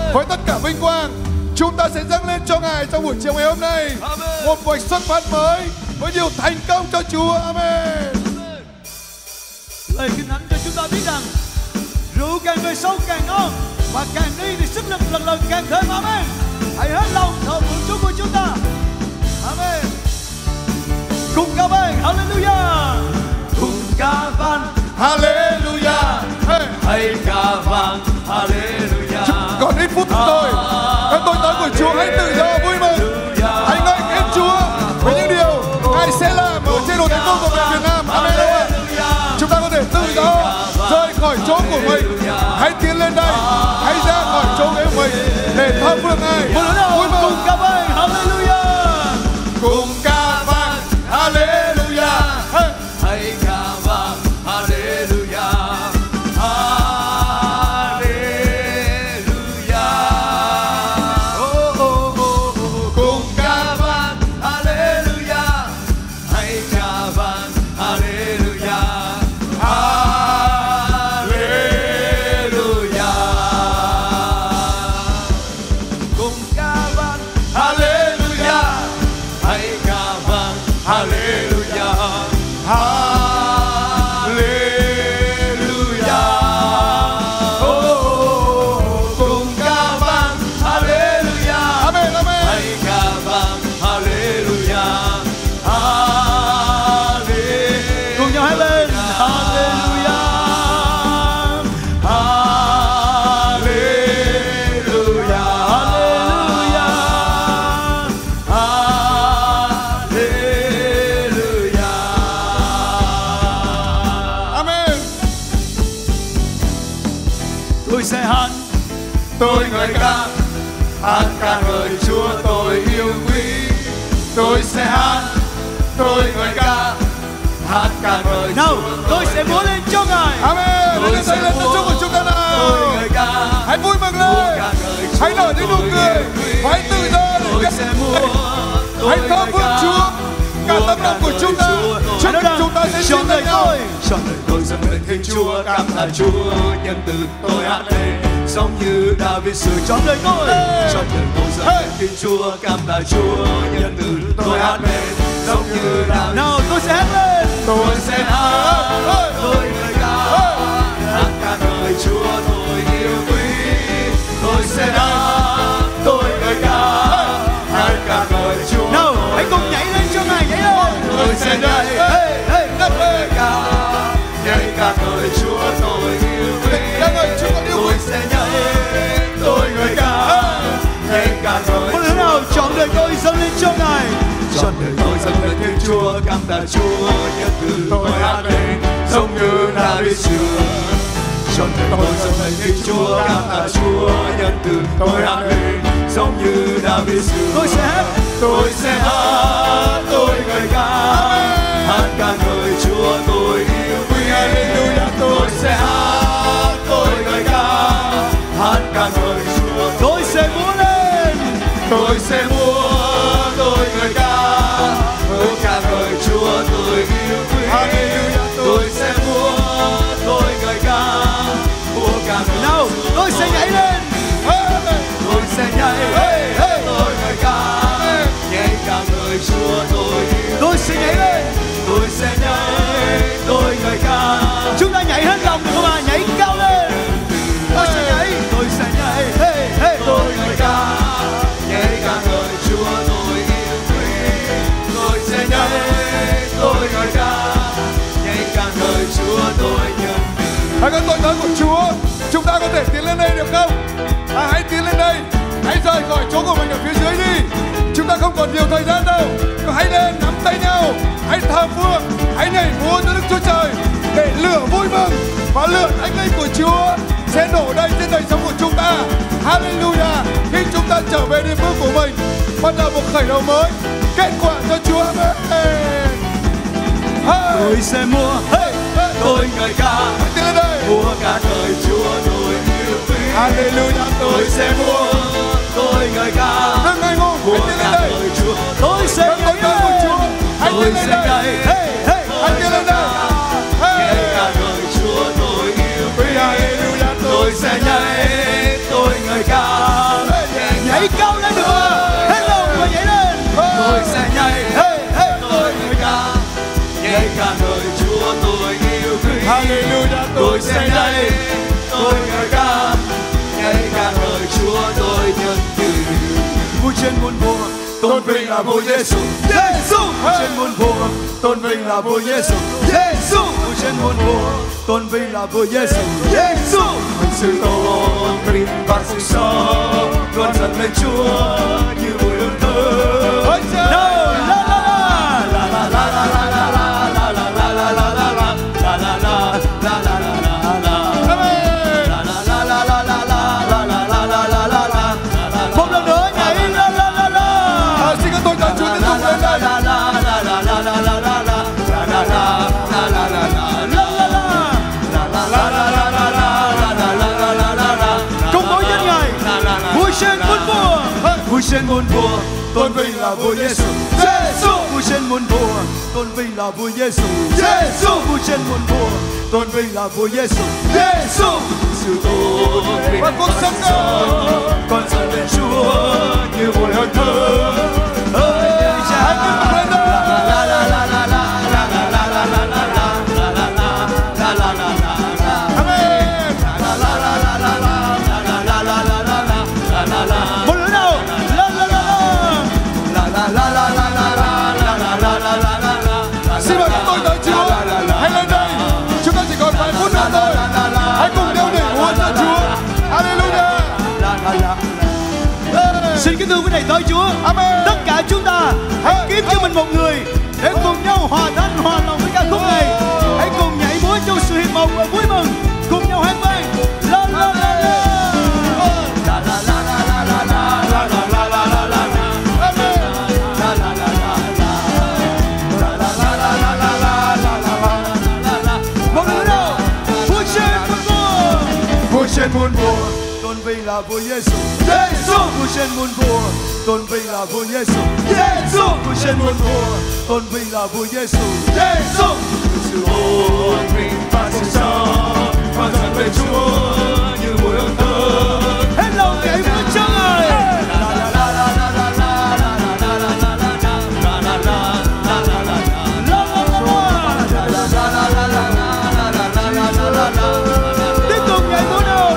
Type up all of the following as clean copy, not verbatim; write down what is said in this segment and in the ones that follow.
Với tất cả vinh quang, chúng ta sẽ dâng lên cho Ngài trong buổi chiều ngày hôm nay. Một buổi xuất phát mới với nhiều thành công cho Chúa. Amen. Lời Kinh Thánh cho chúng ta biết rằng rượu càng về sâu càng ngon và càng đi thì sức lực lần lần càng thêm. Amen. Hãy hết lòng thờ phượng Chúa của chúng ta. Amen. Cùng ca vang Hallelujah. Cùng ca vang Hallelujah. hãy ca vang Hallelujah. Còn ít phút thôi, các tôi tới của Chúa hãy tự do vui mừng. Hãy ngợi khen Chúa với những điều Ngài sẽ làm ở trên đồ thánh công của Việt Nam. Amen. Chúng ta có thể tự do rời khỏi chỗ của mình. Hãy tiến lên đây, hãy ra khỏi chỗ ghế của mình để thờ phượng Ngài. Vui mừng. Cùng ca vang Hallelujah. Cùng ca vang Hallelujah. Hãy ca vang Hallelujah. Cùng ca vang Hallelujah. Hãy ca vang Hallelujah. Cùng ca vang Hallelujah. Hãy ca vang Hallelujah. Cùng ca vang Hallelujah. Amen. Amen. Hãy ca vang Hallelujah. Cùng nhau hát lên Hallelujah. Amen. Tôi sẽ hát, Tôi ngợi ca, hát ca ngợi Chúa tôi yêu quý. Tôi sẽ hát, tôi ngợi ca, hát ca ngợi nào Chúa tôi sẽ múa lên cho Ngài. Amen. Hãy lên tay lên cho Chúa của chúng ta nào. Tôi ngợi ca, Hãy vui mừng lên. Hãy nở những nụ cười. Và hãy tự do để tôi sẽ múa. hãy thơ phượng Chúa. Cả tấm lòng của chúng ta. Trước chúng ta sẽ chọn xin lời lên nhau. tôi, chọn lời tôi dâng lên Thiên Chúa, cảm tạ Chúa, nhân từ tôi hát lên, giống như David sử chọn lời tôi, chọn lời tôi dâng lên Thiên Chúa, cảm tạ Chúa, nhân từ tôi hát lên, giống như David. Nào tôi sẽ hát lên, tôi sẽ hát, tôi ngợi ca, hát ca ngợi Chúa tôi yêu quý, tôi sẽ hát, tôi ngợi ca, hát ca ngợi Chúa. Nào hãy cùng nhảy lên cho Ngài, nhảy lên. Tôi sẽ nhảy, ngợi ca, nhảy ca ngợi Chúa tôi yêu quý. Tôi sẽ nhảy, tôi ngợi ca, nhảy ca ngợi Chúa. Nào chọn đời tôi dâng lên cho Ngài, chọn đời tôi dâng lên Thiên Chúa, cảm tạ Chúa, nhân từ tôi hát lên, giống như David xưa. Chọn đời tôi dâng lên Thiên Chúa, cảm tạ Chúa, nhân từ tôi hát lên, giống như David xưa. Tôi sẽ hát, tôi ngợi ca, hát ca ngợi Chúa tôi yêu quý. Tôi sẽ hát, tôi ngợi ca, hát ca ngợi Chúa. Tôi sẽ múa lên, tôi sẽ múa, tôi ngợi ca, múa ca ngợi Chúa tôi yêu quý. Tôi sẽ múa, tôi ngợi ca, múa ca ngợi nào tôi sẽ nhảy lên, tôi sẽ nhảy, tôi ngợi ca, nhảy ca ngợi Chúa tôi yêu. Tôi sẽ nhảy lên, tôi sẽ nhảy, tôi ngợi ca. Chúng ta nhảy hết lòng được không ạ? Nhảy cao lên. Tôi sẽ nhảy, tôi ngợi ca, nhảy ca ngợi Chúa tôi yêu quý. Tôi sẽ nhảy, tôi ngợi ca, nhảy ca ngợi Chúa tôi nhân từ. Hãy các tôi tới của Chúa. Chúng ta có thể tiến lên đây được không? Hãy tiến lên đây. Hãy rời khỏi chỗ của mình ở phía dưới đi. Chúng ta không còn nhiều thời gian đâu. Hãy lên nắm tay nhau. Hãy thờ phượng. Hãy nhảy múa cho Đức Chúa Trời để lửa vui mừng và lửa thánh linh của Chúa sẽ nổ đầy trên đời sống của chúng ta. Hallelujah. Khi chúng ta trở về địa phương của mình, bắt đầu một khởi đầu mới, kết quả cho Chúa. Amen. Tôi sẽ múa, tôi ngợi ca, múa ca ngợi Chúa tôi yêu quý. Hallelujah. Tôi sẽ múa, tôi ngợi ca, múa ca ngợi Chúa. Tôi sẽ nhảy lên, tôi sẽ nhảy, tiến lên đây. nhảy ca ngợi Chúa tôi yêu quý. Tôi sẽ nhảy, tôi ngợi ca, Hallelujah, tôi sẽ đây, tôi ngợi ca, ngày ca ngợi Chúa tôi nhân từ. Vua trên muôn vua, tôn vinh là vua Giêsu. Giêsu trên muôn vua, tôn vinh là vua Giêsu. Giêsu trên muôn vua, tôn vinh là vua Giêsu. Giêsu sự tôn vinh và sự sống, con dâng lên Chúa như mùi hương thơm. Một lần nữa nhảy xin các tôi ta Chúa tiếp tục lên đây. Công bố nhân Ngài, vui trên muôn vua, vui trên muôn vua, tôn vinh là vua Giêsu. Giêsu vui trên muôn vua, tôn vinh là vua Giêsu. Giêsu vui trên muôn vua, tôn vinh là vua Giêsu. Giêsu sự tôn vinh và cuộc sống con dâng lên Chúa như mùi hương thơm. Hãy tiếp tục lên đây. một lần nào. Xin mời các tôi tới Chúa. Hãy lên đây. Chúng ta chỉ còn vài phút nữa thôi. Hãy cùng nhau để múa cho Chúa. Hallelujah. Xin kính thưa quý thầy tới Chúa. Amen. Tất cả chúng ta hãy kiếm cho mình một người để cùng nhau hòa thanh hòa lòng với ca khúc này. Hãy cùng nhảy múa trong sự hiệp một và vui mừng, cùng nhau hát vang. La la la la. Trên muôn vua, tôn vinh là vua Giêsu. Giêsu vua trên muôn vua, tôn vinh là vua Giêsu. Giêsu vua trên muôn vua, tôn vinh là vua Giêsu. Giêsu sự tôn vinh và sự sống, con dâng về Chúa như mùi hương thơm. Hết lòng nhảy múa cho Ngài. Tiếp tục nhảy múa nào.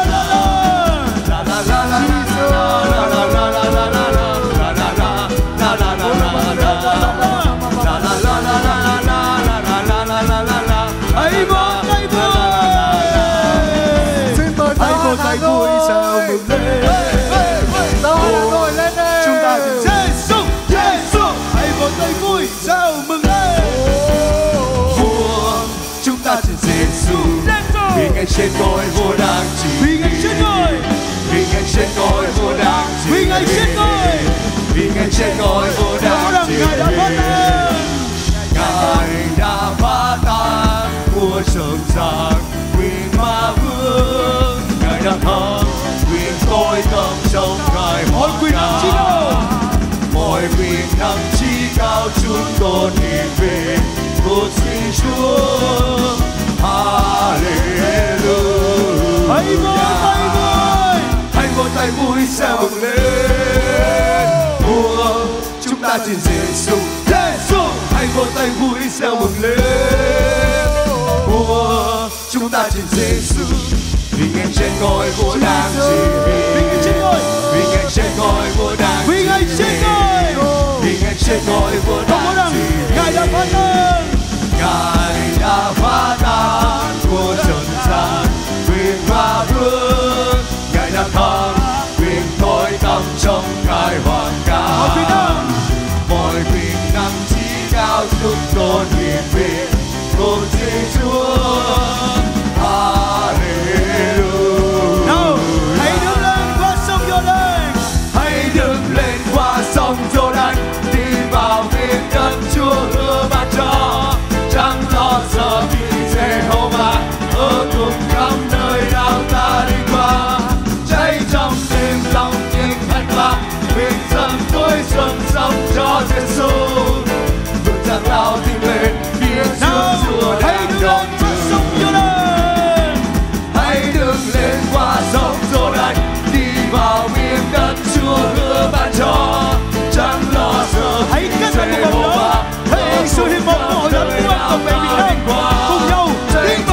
Hãy vỗ tay vui sao mừng lên. Chúng ta Giêsu, Giêsu, hãy vỗ tay vui sao mừng lên. Vua chúng ta trên Giêsu, vì Ngài trên ngôi vua đang trị, vì Ngài trên ngôi, vì Ngài trên ngôi vua đang trị, vì Ngài trên ngôi, vì Ngài trên ngôi vua đang trị. Ngài đã phá tan, Ngài đã phá tan vua trần gian quyền ma vương. Ngài đã thắng quyền tôi tâm trong Ngài mọi quyền năng chi cao, mọi quyền năng chi cao chúng tôn hiển về một xin Chúa. Hallelujah. Hãy vỗ tay vui, hãy vỗ tay vui sao mừng lên. Vua chúng ta trên Giêsu, Giêsu, hãy vỗ tay vui sao mừng lên. Vua chúng ta trên Giêsu, vì Ngài trên ngôi vua đang trị, vì Ngài trên ngôi, vì Ngài trên ngôi vua đang, vì Ngài trên ngôi, vì Ngài trên ngôi vua đang trị. Ngài đã phá tan, Ngài đã phá tan vua trần gian quyền ma vương. Ngài đã thắng quyền tối tăm trong Ngài hoàng ca. Mọi quyền năng chí cao chúng tôn hiển về một Thiên Chúa. Hallelujah. Nào, hãy đứng lên qua sông Giô-đanh, hãy đứng lên qua sông Giô-đanh, đi vào miền đất Chúa hứa ban cho. Chẳng lo sợ vì Giê-hô-va ở cùng khắp nơi nào ta đi qua. Cháy trong tim lòng những thanh vang, nguyện dâng tôi xuân sống cho Giê-xu. Vượt giang lao tìm lên phía trước Chúa đang đón chờ. Hãy đứng lên qua sông Giô-đanh, đi vào miền đất Chúa hứa ban cho. Chẳng lo sợ hãy kết hợp một lần nữa, hãy sự hiệp một của hội thánh Chúa toàn vẹn Việt Nam cùng nhau đi vào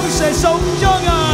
con sẽ sống cho Ngài.